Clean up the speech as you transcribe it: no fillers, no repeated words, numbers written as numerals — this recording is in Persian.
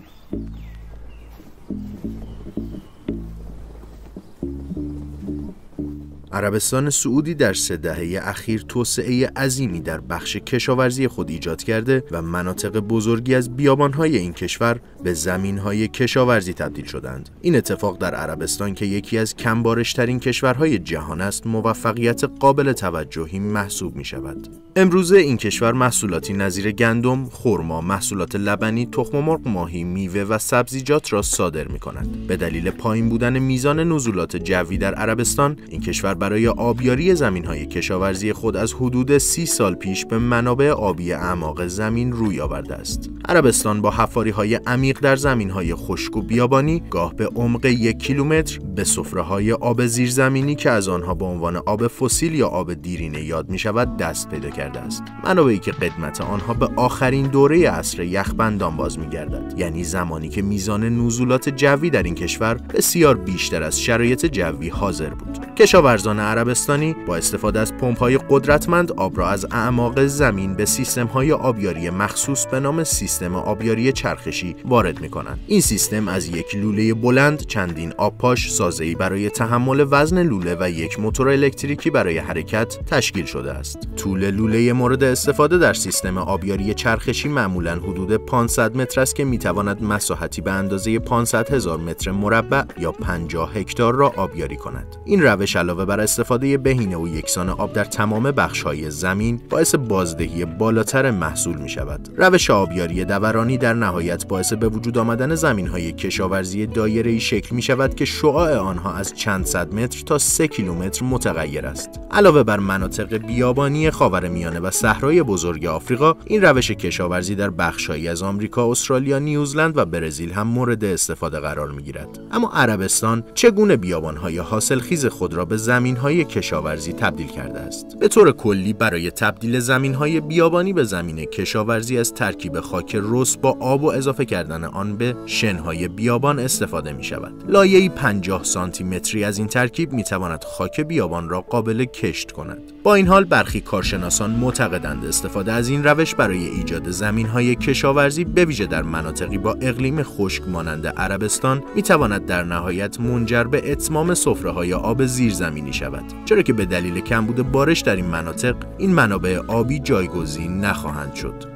عربستان سعودی در 3 دهه اخیر توسعه عظیمی در بخش کشاورزی خود ایجاد کرده و مناطق بزرگی از بیابان‌های این کشور به زمین‌های کشاورزی تبدیل شدند. این اتفاق در عربستان که یکی از کمبارش‌ترین کشورهای جهان است، موفقیت قابل توجهی محسوب می‌شود. امروزه این کشور محصولاتی نظیر گندم، خرما، محصولات لبنی، تخم مرغ، ماهی، میوه و سبزیجات را صادر می‌کند. به دلیل پایین بودن میزان نزولات جوی در عربستان، این کشور برای آبیاری زمین‌های کشاورزی خود از حدود 30 سال پیش به منابع آبی اعماق زمین روی آورده است. عربستان با حفاری‌های عمیق در زمین‌های خشک و بیابانی، گاه به عمق 1 کیلومتر، به سفره‌های آب زیرزمینی که از آنها به عنوان آب فسیل یا آب دیرینه یاد می‌شود دست پیدا کرده است. منابعی که قدمت آنها به آخرین دوره عصر یخبندان باز می‌گردد، یعنی زمانی که میزان نزولات جوی در این کشور بسیار بیشتر از شرایط جوی حاضر بود. کشاورزان عربستانی با استفاده از پمپ‌های قدرتمند آب را از اعماق زمین به سیستم‌های آبیاری مخصوص به نام سیستم آبیاری چرخشی وارد می‌کنند. این سیستم از یک لوله بلند، چندین آبپاش، سازه‌ای برای تحمل وزن لوله و یک موتور الکتریکی برای حرکت تشکیل شده است. طول لوله مورد استفاده در سیستم آبیاری چرخشی معمولاً حدود 500 متر است که می‌تواند مساحتی به اندازه 500,000 متر مربع یا 50 هکتار را آبیاری کند. این روش علاوه بر استفاده بهینه و یکسان آب در تمام بخش‌های زمین باعث بازدهی بالاتر محصول می‌شود. روش آبیاری دورانی در نهایت باعث به وجود آمدن زمین‌های کشاورزی دایره‌ای شکل می‌شود که شعاع آنها از چند صد متر تا 3 کیلومتر متغیر است. علاوه بر مناطق بیابانی خاورمیانه و صحرای بزرگ آفریقا، این روش کشاورزی در بخش‌هایی از آمریکا، استرالیا، نیوزلند و برزیل هم مورد استفاده قرار می‌گیرد. اما عربستان چگونه بیابان‌های حاصلخیز خود را به زمین‌های کشاورزی تبدیل کرده است؟ به طور کلی برای تبدیل زمین‌های بیابانی به زمین کشاورزی از ترکیب خاک رس با آب و اضافه کردن آن به شن‌های بیابان استفاده می‌شود. لایه‌ای 50 سانتی متری از این ترکیب می‌تواند خاک بیابان را قابل کشت کند. با این حال برخی کارشناسان معتقدند استفاده از این روش برای ایجاد زمین‌های کشاورزی به ویژه در مناطقی با اقلیم خشک مانند عربستان می‌تواند در نهایت منجر به اتمام سفره‌های آب زیرزمینی شود، چرا که به دلیل کمبود بارش در این مناطق این منابع آبی جایگزین نخواهند شد.